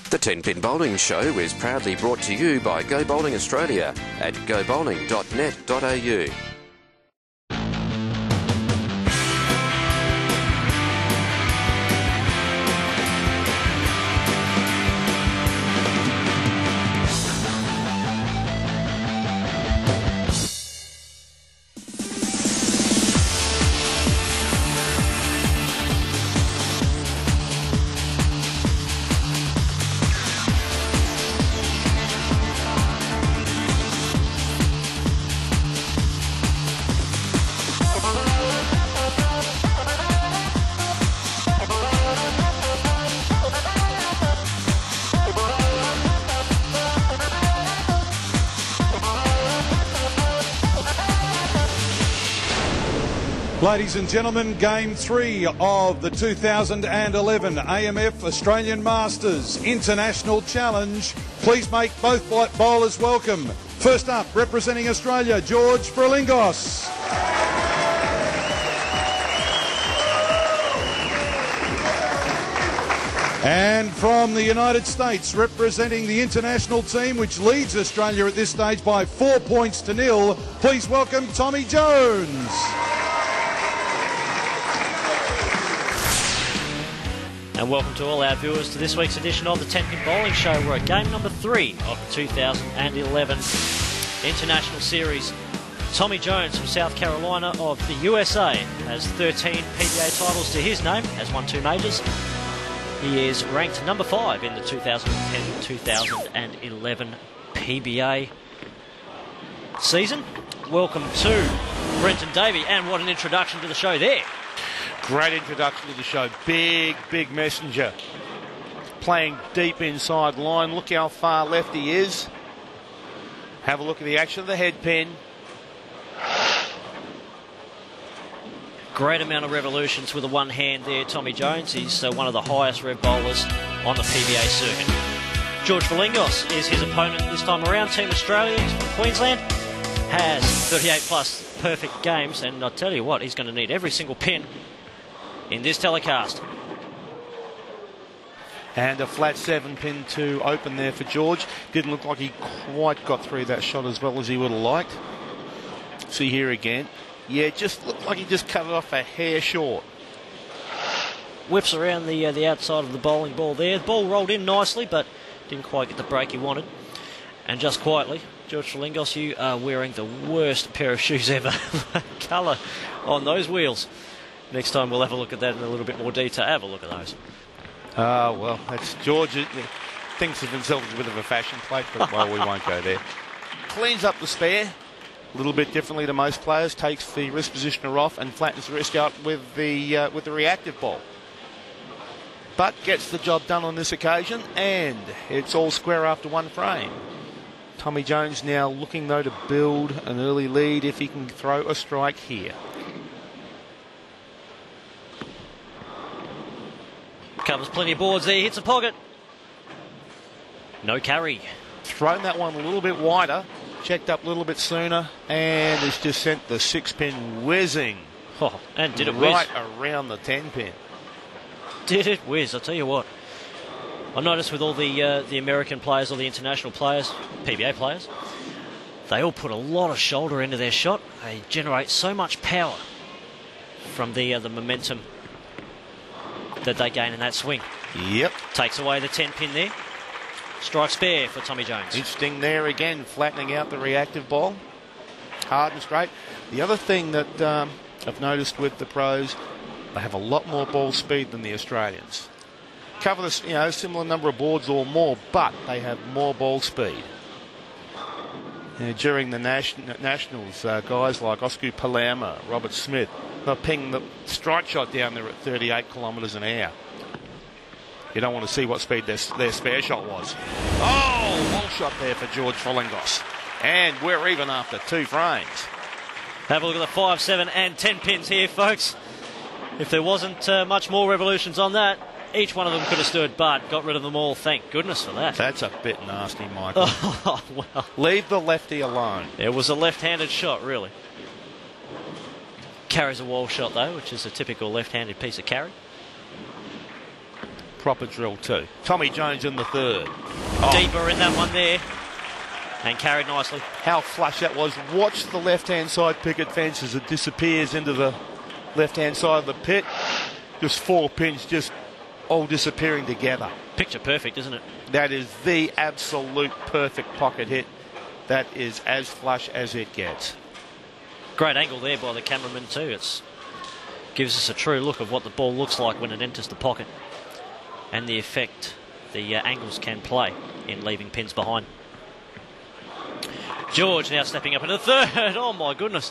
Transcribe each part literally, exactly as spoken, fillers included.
The ten pin Bowling Show is proudly brought to you by Go Bowling Australia at go bowling dot net dot a u. Ladies and gentlemen, game three of the two thousand eleven A M F Australian Masters International Challenge. Please make both bowlers welcome. First up, representing Australia, George Frilingos. And from the United States, representing the international team, which leads Australia at this stage by four points to nil, please welcome Tommy Jones. And welcome to all our viewers to this week's edition of the ten pin Bowling Show. We're at game number three of the two thousand eleven International Series. Tommy Jones from South Carolina of the U S A has thirteen P B A titles to his name, has won two majors. He is ranked number five in the two thousand ten two thousand eleven P B A season. Welcome to Brenton Davey, and what an introduction to the show there. Great introduction to the show. Big, big messenger. Playing deep inside line. Look how far left he is. Have a look at the action of the head pin. Great amount of revolutions with the one hand there, Tommy Jones. He's uh, one of the highest rev bowlers on the P B A circuit. George Frilingos is his opponent this time around. Team Australia, he's from Queensland. Has thirty-eight plus perfect games, and I'll tell you what, he's going to need every single pin in this telecast. And a flat seven pin to open there for George. Didn't look like he quite got through that shot as well as he would have liked. See here again. Yeah, it just looked like he just cut it off a hair short. Whips around the uh, the outside of the bowling ball there. The ball rolled in nicely, but didn't quite get the break he wanted. And just quietly, George Frilingos, you are wearing the worst pair of shoes ever. Colour on those wheels. Next time we'll have a look at that in a little bit more detail. Have a look at those. Ah, uh, well, that's George. He thinks of himself as a bit of a fashion plate, but well, we won't go there. Cleans up the spare a little bit differently to most players. Takes the wrist positioner off and flattens the wrist out with the uh, with the reactive ball. But gets the job done on this occasion, and it's all square after one frame. Tommy Jones now looking though to build an early lead if he can throw a strike here. Covers plenty of boards there, hits a pocket. No carry. Thrown that one a little bit wider, checked up a little bit sooner, and it's just sent the six pin whizzing. Oh, and did it whiz. Right around the ten pin. Did it whiz, I'll tell you what. I noticed with all the uh, the American players, all the international players, P B A players, they all put a lot of shoulder into their shot. They generate so much power from the uh, the momentum that they gain in that swing. Yep. Takes away the ten pin there. Strike spare for Tommy Jones. Interesting there again, flattening out the reactive ball. Hard and straight. The other thing that um, I've noticed with the pros, they have a lot more ball speed than the Australians. Cover this, you know, similar number of boards or more, but they have more ball speed. You know, during the nation, Nationals, uh, guys like Oscar Palermo, Robert Smith, they'll ping the strike shot down there at thirty-eight kilometres an hour. You don't want to see what speed their, their spare shot was. Oh, wall shot there for George Frilingos. And we're even after two frames. Have a look at the five, seven and ten pins here, folks. If there wasn't uh, much more revolutions on that, each one of them could have stood, but got rid of them all. Thank goodness for that. That's a bit nasty, Michael. Oh, well. Leave the lefty alone. It was a left-handed shot, really. Carries a wall shot, though, which is a typical left-handed piece of carry. proper drill too. Tommy Jones in the third. Oh. Deeper in that one there. And carried nicely. How flush that was. Watch the left-hand side picket fence as it disappears into the left-hand side of the pit. Just four pins just all disappearing together. Picture perfect, isn't it? That is the absolute perfect pocket hit. That is as flush as it gets. Great angle there by the cameraman too. It gives us a true look of what the ball looks like when it enters the pocket and the effect the uh, angles can play in leaving pins behind. George now stepping up into the third. Oh my goodness.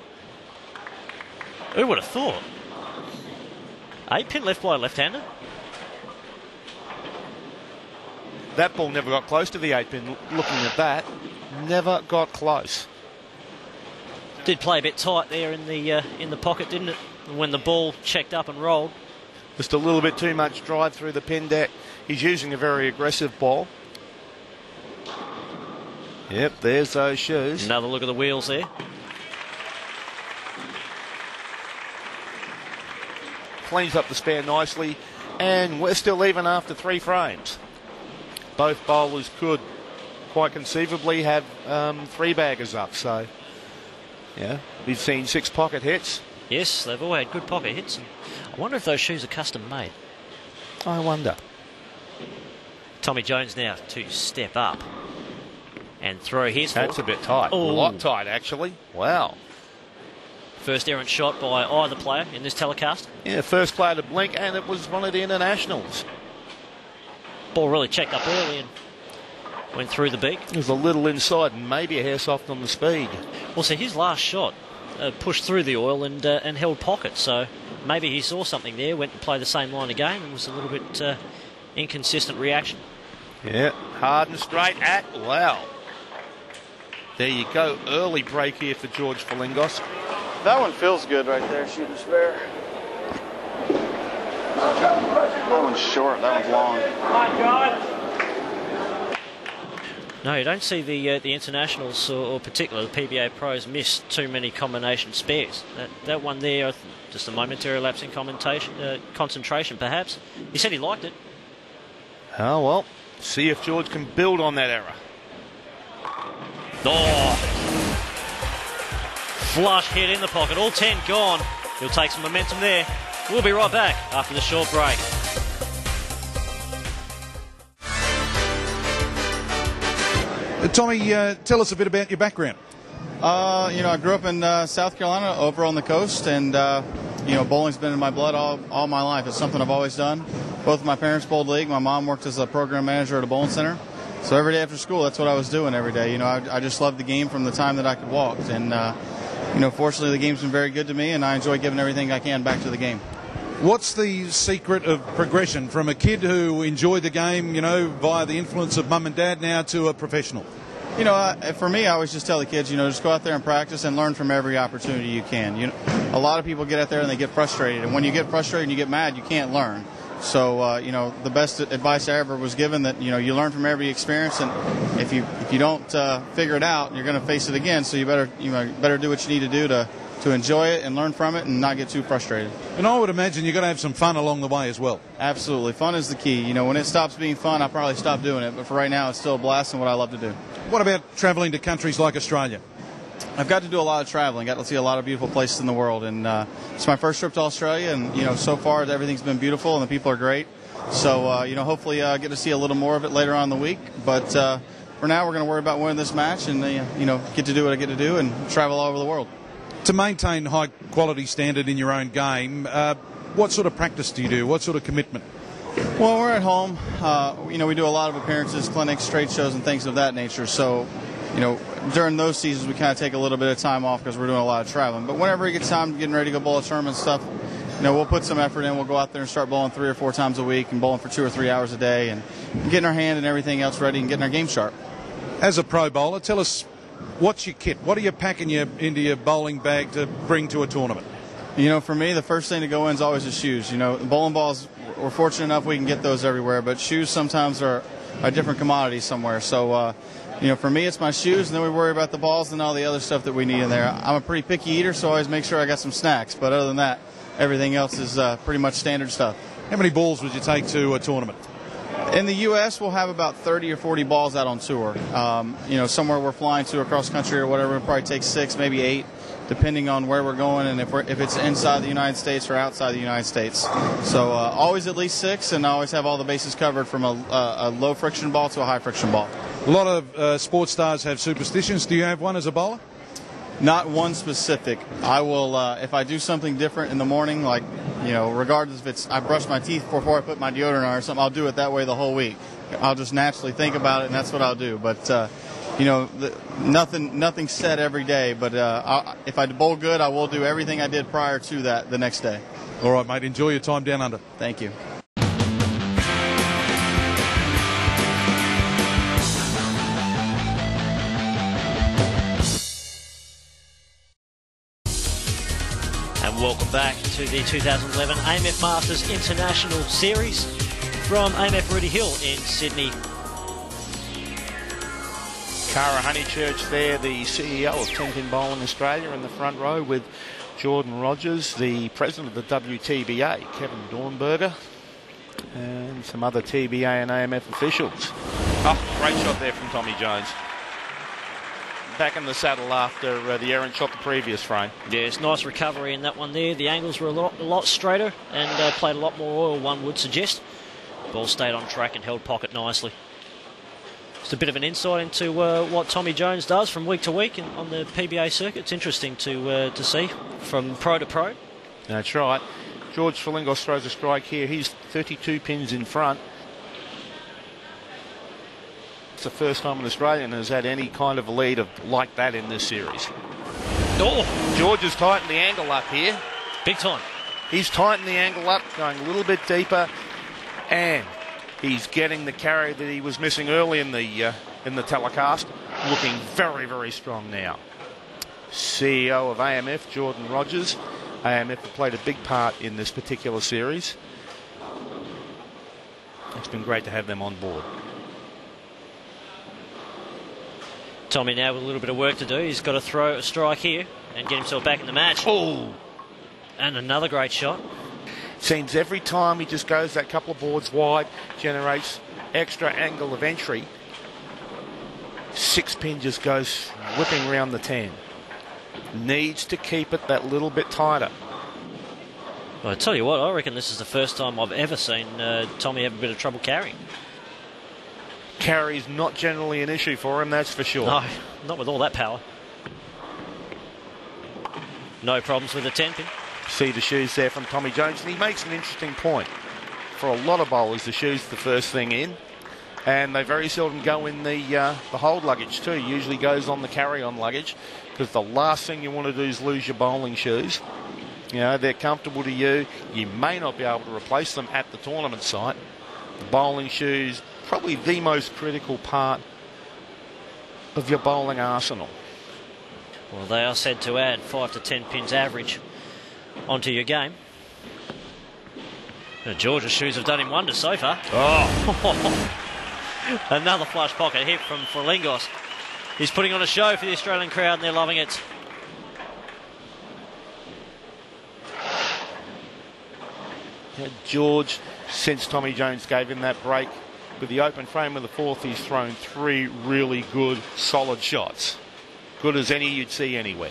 Who would have thought? Eight pin left by a left-hander. That ball never got close to the eight pin. Looking at that, never got close. Did play a bit tight there in the uh, in the pocket, didn't it? When the ball checked up and rolled. Just a little bit too much drive through the pin deck. He's using a very aggressive ball. Yep, there's those shoes. Another look at the wheels there. Cleans up the spare nicely, and we're still even after three frames. Both bowlers could quite conceivably have um, three baggers up, so yeah, we've seen six pocket hits. Yes, they've all had good pocket hits. And I wonder if those shoes are custom made. I wonder. Tommy Jones now to step up and throw his. That's a bit tight. Ooh. A lot tight, actually. Wow. First errant shot by either player in this telecast. Yeah, first player to blink, and it was one of the internationals. Ball really checked up early and went through the beak. It was a little inside and maybe a hair soft on the speed. Well, so his last shot uh, pushed through the oil and uh, and held pocket, so maybe he saw something there, went and played the same line again, and was a little bit uh, inconsistent reaction. Yeah, hard and straight at, wow. There you go, early break here for George Frilingos. That one feels good right there, shooting spare. That one's short, that one's long. No, you don't see the uh, the internationals or, or particularly the P B A pros miss too many combination spares. That that one there, just a momentary lapse in commentation, uh, concentration perhaps. He said he liked it. Oh well, see if George can build on that error. Oh, flush hit in the pocket, all ten gone. He'll take some momentum there. We'll be right back after the short break. Uh, Tommy, uh, tell us a bit about your background. Uh, you know, I grew up in uh, South Carolina, over on the coast, and uh, you know, bowling's been in my blood all, all my life. It's something I've always done. Both of my parents bowled league. My mom worked as a program manager at a bowling center. So every day after school, that's what I was doing every day. You know, I, I just loved the game from the time that I could walk. And, uh, you know, fortunately, the game's been very good to me, and I enjoy giving everything I can back to the game. What's the secret of progression from a kid who enjoyed the game, you know, via the influence of mum and dad now to a professional? You know, uh, for me, I always just tell the kids, you know, just go out there and practice and learn from every opportunity you can. You know, a lot of people get out there and they get frustrated. And when you get frustrated and you get mad, you can't learn. So, uh, you know, the best advice I ever was given that, you know, you learn from every experience, and if you if you don't uh, figure it out, you're going to face it again. So you better you know better do what you need to do to, to enjoy it and learn from it and not get too frustrated. And I would imagine you're going to have some fun along the way as well. Absolutely. Fun is the key. You know, when it stops being fun, I'll probably stop doing it. But for right now, it's still a blast and what I love to do. What about travelling to countries like Australia? I've got to do a lot of traveling. Got to see a lot of beautiful places in the world. And uh, it's my first trip to Australia. And, you know, so far everything's been beautiful and the people are great. So, uh, you know, hopefully I uh, get to see a little more of it later on in the week. But uh, for now, we're going to worry about winning this match and, uh, you know, get to do what I get to do and travel all over the world. To maintain high quality standard in your own game, uh, what sort of practice do you do? What sort of commitment? Well, we're at home. Uh, you know, we do a lot of appearances, clinics, trade shows, and things of that nature. So, you know, during those seasons, we kind of take a little bit of time off because we're doing a lot of traveling. But whenever it gets time, getting ready to go bowl a tournament and stuff, you know, we'll put some effort in. We'll go out there and start bowling three or four times a week and bowling for two or three hours a day and getting our hand and everything else ready and getting our game sharp. As a pro bowler, tell us, what's your kit? What are you packing your, into your bowling bag to bring to a tournament? You know, for me, the first thing to go in is always the shoes. You know, bowling balls, we're fortunate enough we can get those everywhere, but shoes sometimes are a different commodity somewhere. So, uh, you know, for me, it's my shoes, and then we worry about the balls and all the other stuff that we need in there. I'm a pretty picky eater, so I always make sure I got some snacks. But other than that, everything else is uh, pretty much standard stuff. How many balls would you take to a tournament? In the U S, we'll have about thirty or forty balls out on tour. Um, you know, somewhere we're flying to across country or whatever, we'll probably take six, maybe eight, depending on where we're going and if we're, if it's inside the United States or outside the United States. So uh, always at least six, and I always have all the bases covered from a, a, a low friction ball to a high friction ball. A lot of uh, sports stars have superstitions. Do you have one as a bowler? Not one specific. I will, uh, if I do something different in the morning, like, you know, regardless if it's I brush my teeth before I put my deodorant on or something, I'll do it that way the whole week. I'll just naturally think about it, and that's what I'll do. But, uh, you know, the, nothing nothing set every day. But uh, I, if I bowl good, I will do everything I did prior to that the next day. All right, mate. Enjoy your time down under. Thank you. Welcome back to the two thousand eleven A M F Masters International Series from A M F Rooty Hill in Sydney. Cara Honeychurch there, the C E O of ten pin Bowling Australia, in the front row with Jordan Rogers, the president of the W T B A, Kevin Dornberger, and some other T B A and A M F officials. Oh, great shot there from Tommy Jones. Back in the saddle after uh, the errant shot the previous frame. Yes, nice recovery in that one there. The angles were a lot, a lot straighter and uh, played a lot more oil, one would suggest. Ball stayed on track and held pocket nicely. Just a bit of an insight into uh, what Tommy Jones does from week to week in, on the P B A circuit. It's interesting to uh, to see from pro to pro. That's right. George Frilingos throws a strike here. He's thirty-two pins in front. It's the first time an Australian has had any kind of a lead of like that in this series. Oh, George has tightened the angle up here. Big time. He's tightened the angle up, going a little bit deeper, and he's getting the carry that he was missing early in the uh, in the telecast. Looking very, very strong now. C E O of A M F, Jordan Rogers. A M F have played a big part in this particular series. It's been great to have them on board. Tommy now with a little bit of work to do. He's got to throw a strike here and get himself back in the match. Oh! And another great shot. Seems every time he just goes that couple of boards wide, generates extra angle of entry. Six pin just goes whipping around the ten. Needs to keep it that little bit tighter. Well, I tell you what, I reckon this is the first time I've ever seen uh, Tommy have a bit of trouble carrying. Carry's not generally an issue for him, that's for sure. No, not with all that power. No problems with the ten pin. See the shoes there from Tommy Jones, and he makes an interesting point. For a lot of bowlers, the shoe's the first thing in, and they very seldom go in the uh, the hold luggage too. Usually goes on the carry-on luggage, because the last thing you want to do is lose your bowling shoes. You know, they're comfortable to you. You may not be able to replace them at the tournament site. The bowling shoes, probably the most critical part of your bowling arsenal. Well, they are said to add five to ten pins average onto your game. Now, George's shoes have done him wonders so far. Oh! Another flush pocket hit from Frilingos. He's putting on a show for the Australian crowd and they're loving it. Yeah, George, since Tommy Jones gave him that break, with the open frame of the fourth, he's thrown three really good, solid shots. Good as any you'd see anywhere.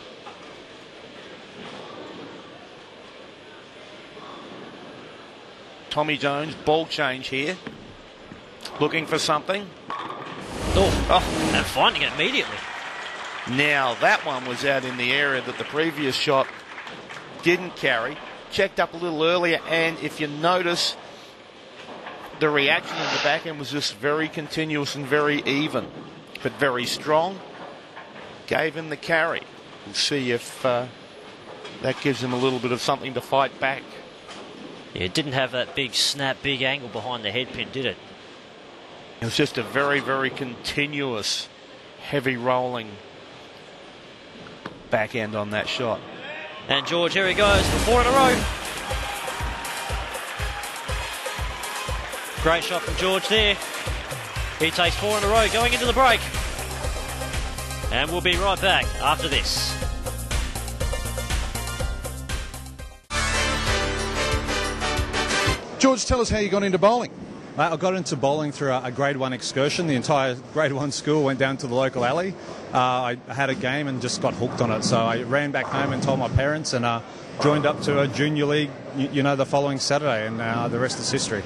Tommy Jones, ball change here. Looking for something. Oh, oh, and finding it immediately. Now, that one was out in the area that the previous shot didn't carry. Checked up a little earlier, and if you notice, the reaction in the back end was just very continuous and very even, but very strong. Gave him the carry. We'll see if uh, that gives him a little bit of something to fight back. Yeah, it didn't have that big snap, big angle behind the head pin, did it? It was just a very, very continuous, heavy rolling back end on that shot. And George, here he goes for four in a row. Great shot from George there. He takes four in a row going into the break. And we'll be right back after this. George, tell us how you got into bowling. Mate, I got into bowling through a, a grade one excursion. The entire grade one school went down to the local alley. Uh, I had a game and just got hooked on it. So I ran back home and told my parents and uh, joined up to a junior league, you, you know, the following Saturday, and uh, the rest is history.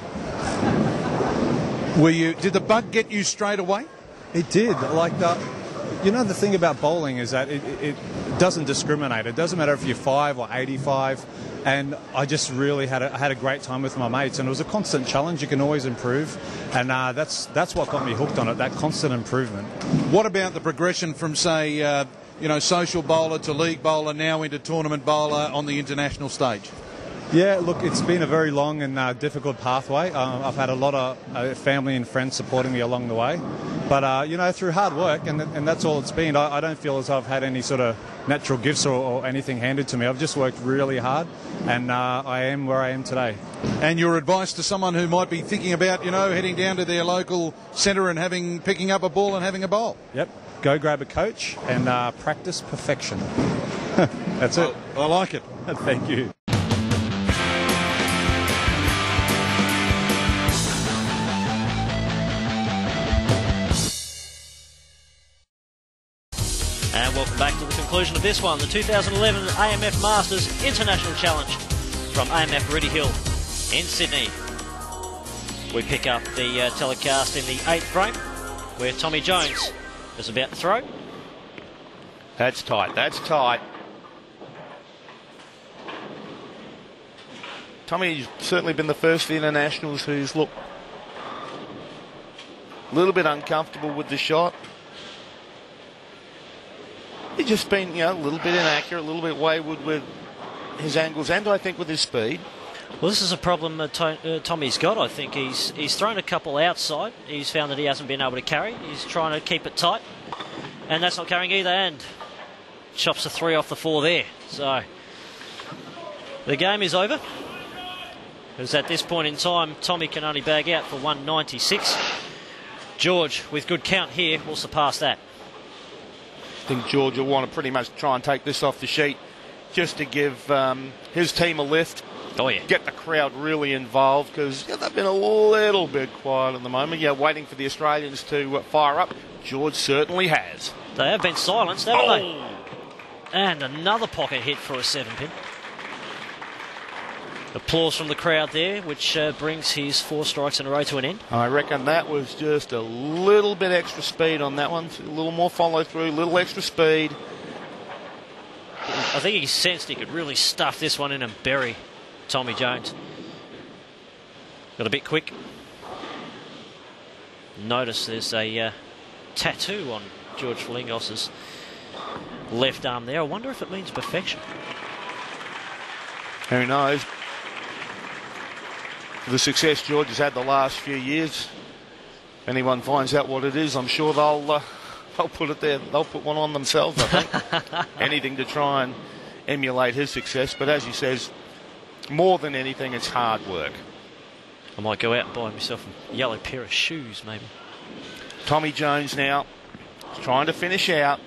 Were you? Did the bug get you straight away? It did. Like, the, you know, the thing about bowling is that it, it, it doesn't discriminate. It doesn't matter if you're five or eighty-five. And I just really had a, had a great time with my mates, and it was a constant challenge. You can always improve, and uh, that's that's what got me hooked on it, that constant improvement. What about the progression from, say, uh, you know, social bowler to league bowler, now into tournament bowler on the international stage? Yeah, look, it's been a very long and uh, difficult pathway. Um, I've had a lot of uh, family and friends supporting me along the way. But, uh, you know, through hard work, and, and that's all it's been, I, I don't feel as I've had any sort of natural gifts or, or anything handed to me. I've just worked really hard, and uh, I am where I am today. And your advice to someone who might be thinking about, you know, heading down to their local centre and having picking up a ball and having a bowl? Yep. Go grab a coach and uh, practice perfection. That's it. I, I like it. Thank you. And welcome back to the conclusion of this one, the two thousand eleven A M F Masters International Challenge from A M F Rooty Hill in Sydney. We pick up the uh, telecast in the eighth frame, where Tommy Jones is about to throw. That's tight, that's tight. Tommy's certainly been the first of the internationals who's looked a little bit uncomfortable with the shot. He's just been, you know, a little bit inaccurate, a little bit wayward with his angles, and I think with his speed. Well, this is a problem uh, to, uh, Tommy's got. I think he's he's thrown a couple outside. He's found that he hasn't been able to carry. He's trying to keep it tight, and that's not carrying either. And chops a three off the four there. So the game is over, because at this point in time, Tommy can only bag out for one ninety-six. George, with good count here, will surpass that. I think George will want to pretty much try and take this off the sheet just to give um, his team a lift. Oh, yeah. Get the crowd really involved, because yeah, they've been a little bit quiet at the moment. Yeah, waiting for the Australians to uh, fire up. George certainly has. They have been silenced, haven't oh. they? And another pocket hit for a seven pin. Applause from the crowd there, which uh, brings his four strikes in a row to an end. I reckon that was just a little bit extra speed on that one. A little more follow through, a little extra speed. I think he sensed he could really stuff this one in and bury Tommy Jones. Got a bit quick. Notice there's a uh, tattoo on George Frilingos' left arm there. I wonder if it means perfection. Who knows? The success George has had the last few years, if anyone finds out what it is, I'm sure they'll uh, they'll put it there. They'll put one on themselves, I think. Anything to try and emulate his success. But as he says, more than anything, it's hard work. I might go out and buy myself a yellow pair of shoes, maybe. Tommy Jones now trying to finish out.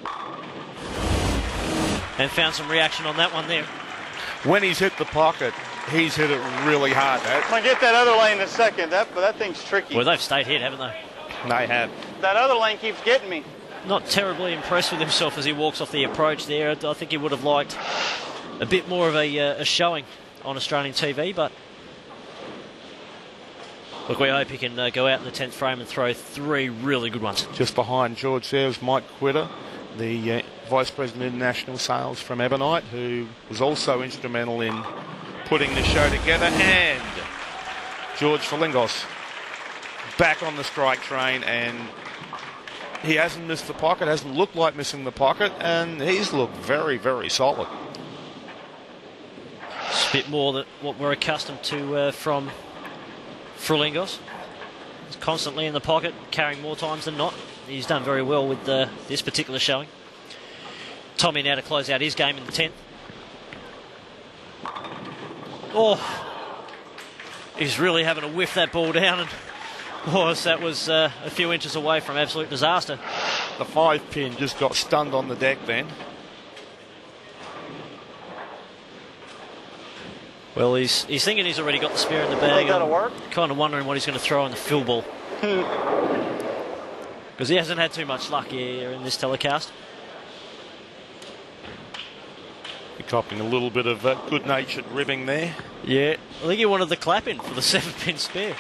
And found some reaction on that one there. When he's hit the pocket, he's hit it really hard. I'm going to get that other lane in a second, that, but that thing's tricky. Well, they've stayed hit, haven't they? They have. That other lane keeps getting me. Not terribly impressed with himself as he walks off the approach there. I think he would have liked a bit more of a, uh, a showing on Australian T V, but look, we hope he can uh, go out in the tenth frame and throw three really good ones. Just behind George there is Mike Quitter, the uh, Vice President of International Sales from Ebonite, who was also instrumental in putting the show together. And George Frilingos back on the strike train, and he hasn't missed the pocket, hasn't looked like missing the pocket, and he's looked very, very solid. It's a bit more than what we're accustomed to uh, from Frilingos. He's constantly in the pocket, carrying more times than not. He's done very well with uh, this particular showing. Tommy now to close out his game in the tenth. Oh, he's really having to whiff that ball down, and oh, that was uh, a few inches away from absolute disaster. The five pin just got stunned on the deck then. Well, he's he's thinking he's already got the spare in the bag. That'll work. Kind of wondering what he's going to throw in the fill ball. Because he hasn't had too much luck here in this telecast. You're copping a little bit of uh, good-natured ribbing there. Yeah, I think he wanted the clap in for the seven-pin spare.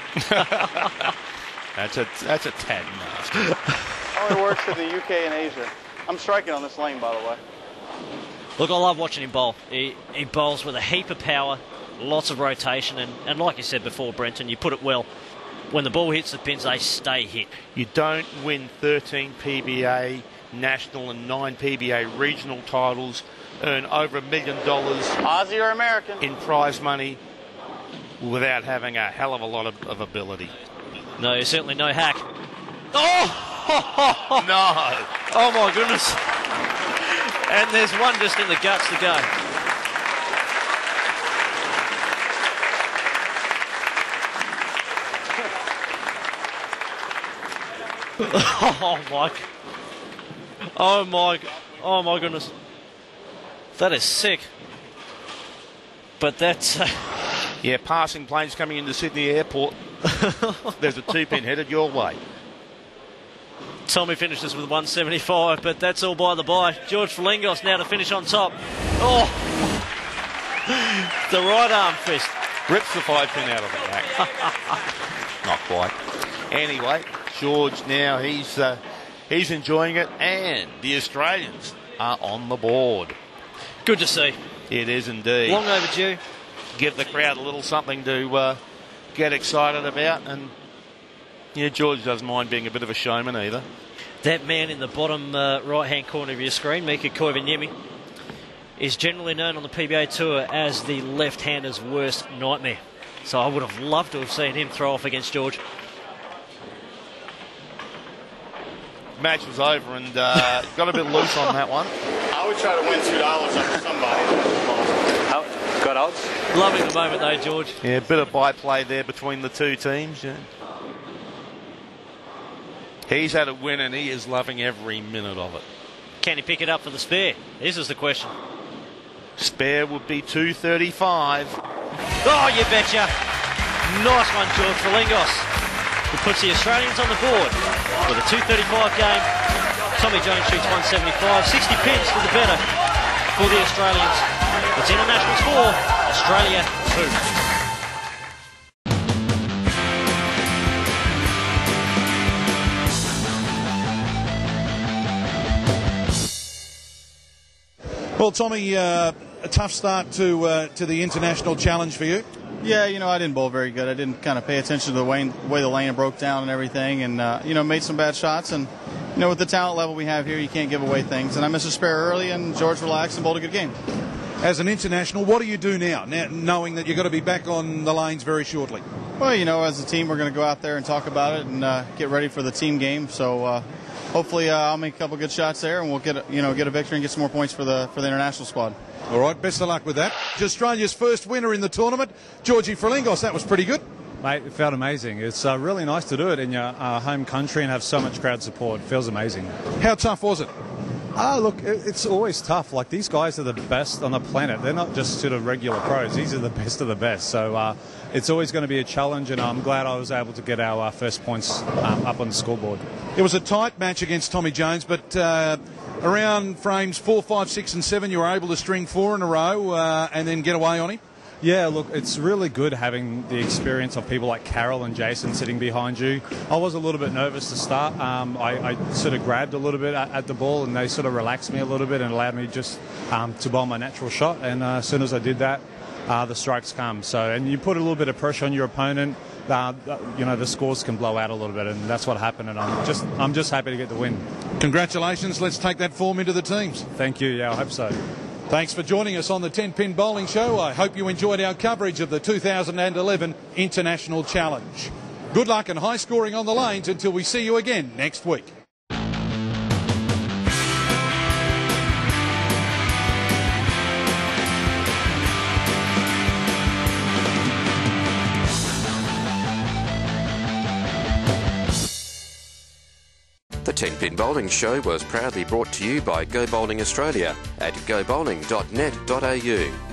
That's a that's a tad nasty. Only works in the U K and Asia. I'm striking on this lane, by the way. Look, I love watching him bowl. He, he bowls with a heap of power, lots of rotation, and, and like you said before, Brenton, you put it well. When the ball hits the pins, they stay hit. You don't win thirteen P B A national and nine P B A regional titles, earn over a million dollars Aussie or American? in prize money without having a hell of a lot of, of ability. No, you're certainly no hack. Oh! No! Oh, my goodness. And there's one just in the guts to go. Oh my! Oh my! Oh my goodness! That is sick. But that's uh... yeah, passing planes coming into Sydney Airport. There's a two-pin headed your way. Tommy finishes with one seventy-five, but that's all by the by. George Frilingos now to finish on top. Oh! The right arm fist. Rips the five-pin out of the rack. Not quite. Anyway, George now, he's uh, he's enjoying it, and the Australians are on the board. Good to see. It is indeed. Long overdue. Give the crowd a little something to uh, get excited about, and yeah, George doesn't mind being a bit of a showman either. That man in the bottom uh, right-hand corner of your screen, Mika Koivuniemi, is generally known on the P B A Tour as the left-hander's worst nightmare. So I would have loved to have seen him throw off against George. Match was over and uh, got a bit loose on that one. I would try to win two dollars off somebody. How? Got odds? Loving the moment though, George. Yeah, a bit of byplay there between the two teams. Yeah. He's had a win and he is loving every minute of it. Can he pick it up for the spare? This is the question. Spare would be two thirty-five. Oh, you betcha. Nice one, George Frilingos. Who puts the Australians on the board with a two thirty-five game. Tommy Jones shoots one seventy-five. sixty pins for the better for the Australians. It's internationals four, Australia two. Well, Tommy, uh, a tough start to uh, to the international challenge for you. Yeah, you know, I didn't bowl very good. I didn't kind of pay attention to the way, way the lane broke down and everything, and, uh, you know, made some bad shots. And, you know, with the talent level we have here, you can't give away things. And I missed a spare early, and George relaxed and bowled a good game. As an international, what do you do now, now knowing that you've got to be back on the lanes very shortly? Well, you know, as a team, we're going to go out there and talk about it and uh, get ready for the team game. So uh, hopefully uh, I'll make a couple good shots there, and we'll get a, you know get a victory and get some more points for the for the international squad. All right, best of luck with that. Australia's first winner in the tournament, Georgie Frilingos. That was pretty good. Mate, it felt amazing. It's uh, really nice to do it in your uh, home country and have so much crowd support. It feels amazing. How tough was it? Ah, look, it, it's always tough. Like, these guys are the best on the planet. They're not just sort of regular pros. These are the best of the best. So uh, it's always going to be a challenge, and I'm glad I was able to get our uh, first points um, up on the scoreboard. It was a tight match against Tommy Jones, but uh, around frames four, five, six, and seven, you were able to string four in a row uh, and then get away on him. Yeah, look, it's really good having the experience of people like Carol and Jason sitting behind you. I was a little bit nervous to start. Um, I, I sort of grabbed a little bit at, at the ball, and they sort of relaxed me a little bit and allowed me just um, to bowl my natural shot. And uh, as soon as I did that, uh, the strikes come. So, and you put a little bit of pressure on your opponent. Uh, you know, the scores can blow out a little bit, and that's what happened. And I'm just, I'm just happy to get the win. Congratulations. Let's take that form into the teams. Thank you. Yeah, I hope so. Thanks for joining us on the ten pin Bowling Show. I hope you enjoyed our coverage of the two thousand eleven International Challenge. Good luck and high scoring on the lanes until we see you again next week. The ten pin Bowling Show was proudly brought to you by Go Bowling Australia at go bowling dot net dot a u.